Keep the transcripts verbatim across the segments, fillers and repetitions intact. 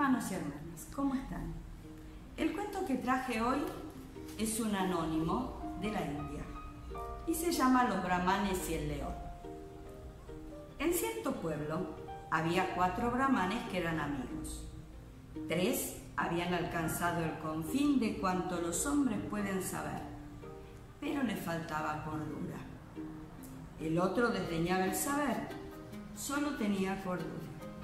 Hermanos y hermanas, ¿cómo están? El cuento que traje hoy es un anónimo de la India y se llama Los brahmanes y el león. En cierto pueblo había cuatro brahmanes que eran amigos. Tres habían alcanzado el confín de cuanto los hombres pueden saber, pero les faltaba cordura. El otro desdeñaba el saber, solo tenía cordura.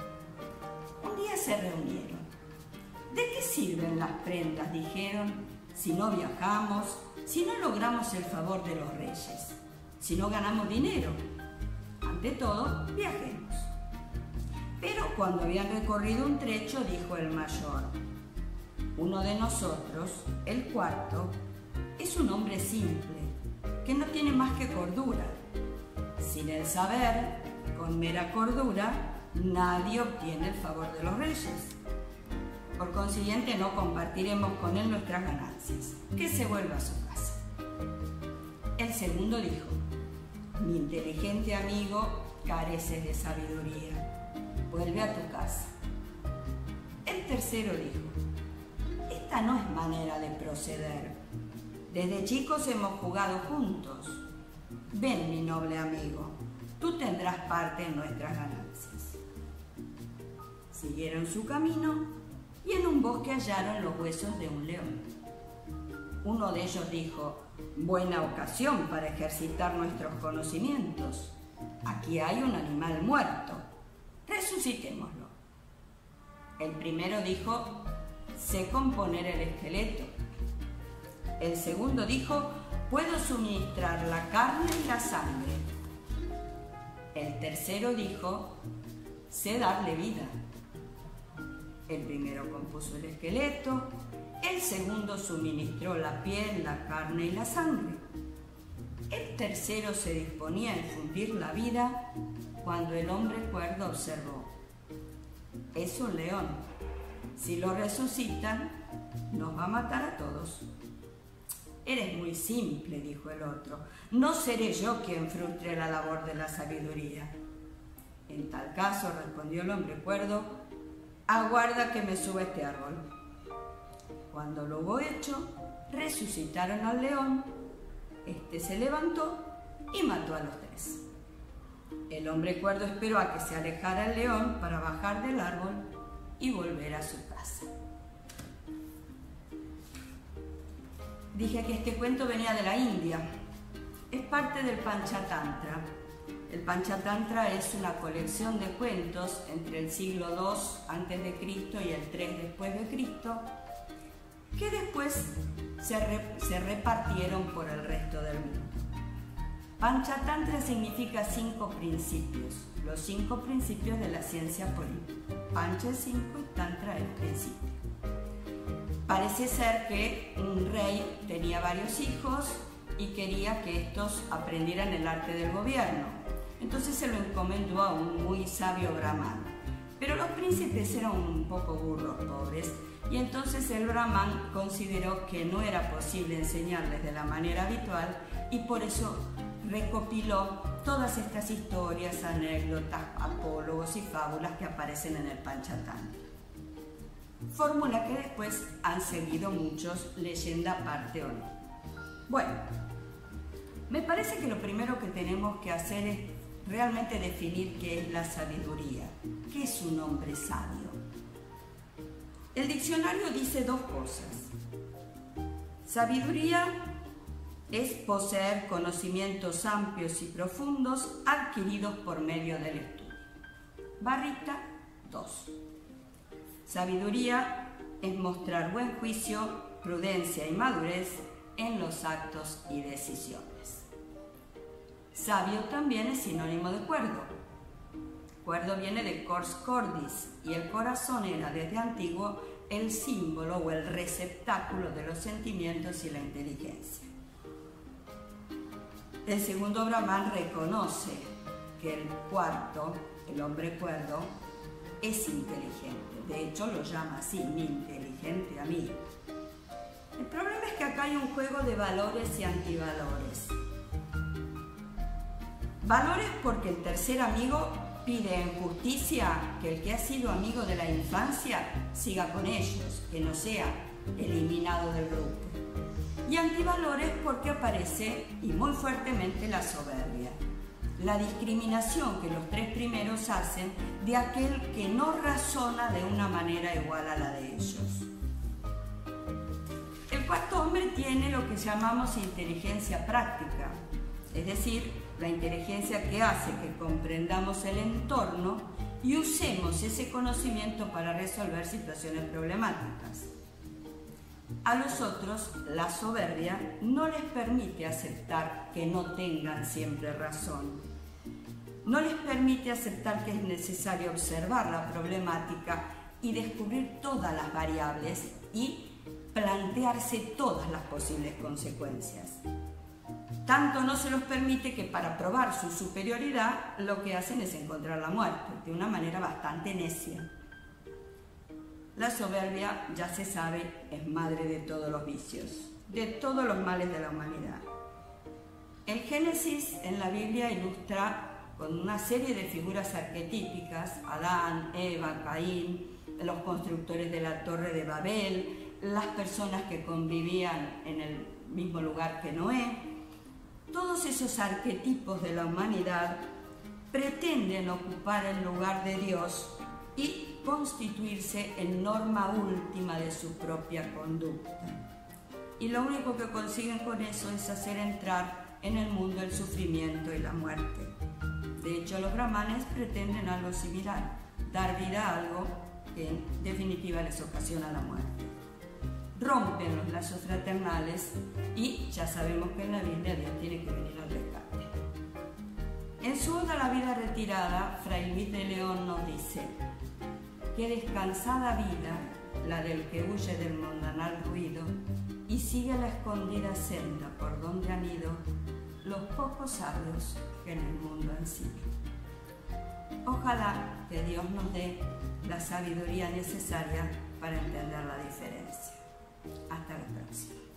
Un día se reunieron. ¿De qué sirven las prendas?, dijeron, si no viajamos, si no logramos el favor de los reyes, si no ganamos dinero. Ante todo, viajemos. Pero cuando habían recorrido un trecho, dijo el mayor, uno de nosotros, el cuarto, es un hombre simple, que no tiene más que cordura. Sin el saber, con mera cordura, nadie obtiene el favor de los reyes. Por consiguiente, no compartiremos con él nuestras ganancias. Que se vuelva a su casa. El segundo dijo, mi inteligente amigo carece de sabiduría. Vuelve a tu casa. El tercero dijo, esta no es manera de proceder. Desde chicos hemos jugado juntos. Ven, mi noble amigo, tú tendrás parte en nuestras ganancias. Siguieron su camino y en un bosque hallaron los huesos de un león. Uno de ellos dijo, buena ocasión para ejercitar nuestros conocimientos. Aquí hay un animal muerto, resucitémoslo. El primero dijo, sé componer el esqueleto. El segundo dijo, puedo suministrar la carne y la sangre. El tercero dijo, sé darle vida. El primero compuso el esqueleto, el segundo suministró la piel, la carne y la sangre. El tercero se disponía a infundir la vida cuando el hombre cuerdo observó, es un león, si lo resucitan, nos va a matar a todos. Eres muy simple, dijo el otro, no seré yo quien frustre la labor de la sabiduría. En tal caso, respondió el hombre cuerdo, aguarda que me suba este árbol. Cuando lo hubo hecho, resucitaron al león, este se levantó y mató a los tres. El hombre cuerdo esperó a que se alejara el león para bajar del árbol y volver a su casa. Dije que este cuento venía de la India. Es parte del Panchatantra. El Panchatantra es una colección de cuentos entre el siglo dos antes de Cristo y el tres después de Cristo, que después se, re, se repartieron por el resto del mundo. Panchatantra significa cinco principios, los cinco principios de la ciencia política. Pancha es cinco y Tantra es principio. Parece ser que un rey tenía varios hijos y quería que estos aprendieran el arte del gobierno. Entonces se lo encomendó a un muy sabio brahman. Pero los príncipes eran un poco burros, pobres, y entonces el brahman consideró que no era posible enseñarles de la manera habitual y por eso recopiló todas estas historias, anécdotas, apólogos y fábulas que aparecen en el Panchatantra. Fórmula que después han seguido muchos, leyenda aparte o no. Bueno, me parece que lo primero que tenemos que hacer es realmente definir qué es la sabiduría, qué es un hombre sabio. El diccionario dice dos cosas. Sabiduría es poseer conocimientos amplios y profundos adquiridos por medio del estudio. Barrita dos. Sabiduría es mostrar buen juicio, prudencia y madurez en los actos y decisiones. Sabio también es sinónimo de cuerdo. Cuerdo viene de cors cordis y el corazón era desde antiguo el símbolo o el receptáculo de los sentimientos y la inteligencia. El segundo brahman reconoce que el cuarto, el hombre cuerdo, es inteligente. De hecho, lo llama así, mi inteligente amigo. El problema es que acá hay un juego de valores y antivalores. Valores porque el tercer amigo Pide en justicia que el que ha sido amigo de la infancia siga con ellos, que no sea eliminado del grupo. Y antivalores porque aparece, y muy fuertemente, la soberbia, la discriminación que los tres primeros hacen de aquel que no razona de una manera igual a la de ellos. El cuarto hombre tiene lo que llamamos inteligencia práctica, es decir, la inteligencia que hace que comprendamos el entorno y usemos ese conocimiento para resolver situaciones problemáticas. A los otros, la soberbia no les permite aceptar que no tengan siempre razón. No les permite aceptar que es necesario observar la problemática y descubrir todas las variables y plantearse todas las posibles consecuencias. Tanto no se los permite que para probar su superioridad lo que hacen es encontrar la muerte, de una manera bastante necia. La soberbia, ya se sabe, es madre de todos los vicios, de todos los males de la humanidad. El Génesis en la Biblia ilustra con una serie de figuras arquetípicas: Adán, Eva, Caín, los constructores de la Torre de Babel, las personas que convivían en el mismo lugar que Noé. Todos esos arquetipos de la humanidad pretenden ocupar el lugar de Dios y constituirse en norma última de su propia conducta. Y lo único que consiguen con eso es hacer entrar en el mundo el sufrimiento y la muerte. De hecho, los brahmanes pretenden algo similar, dar vida a algo que en definitiva les ocasiona la muerte. Rompen los lazos fraternales y ya sabemos que en la Biblia Dios tiene que venir al rescate. En su Oda a la vida retirada, Fray Luis de León nos dice: qué descansada vida la del que huye del mundanal ruido y sigue la escondida senda por donde han ido los pocos sabios que en el mundo han sido. Ojalá que Dios nos dé la sabiduría necesaria para entender la diferencia. Hasta la próxima.